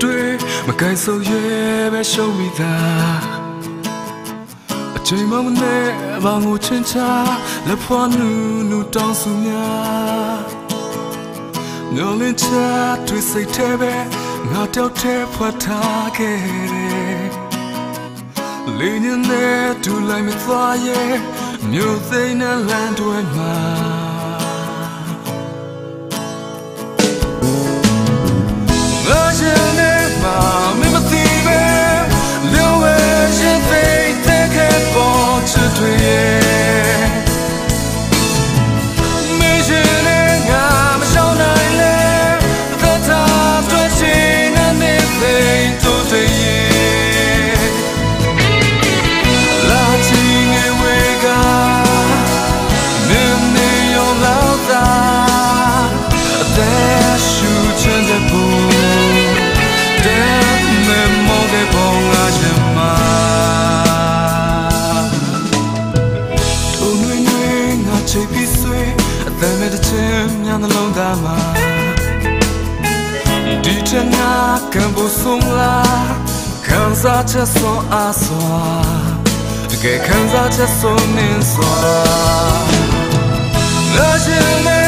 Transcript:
တွေမကိုင်ဆိုးရဲပဲရှုံးမိတာအချိန်မှမနဲ့ဘာငိုချင်းချလက်ဖွားနူတောင်းစုများမျောလင်းချတွေ့စိတ်ထဲပဲငါတောက်ထဲဖွက်ထားခဲ့တယ်လေးညနဲ့တူလိုက်မသွားရဲ့မြို့သိမ်းတဲ့လမ်းတွေမှာညနှလုံးသားမှာဒီချင်ငါကံဖို့ဆုံးလားခံစားချက်ဆုံးအားစွာတကယ်ခံစားချက်ဆုံးနင်းစွာငါရှင်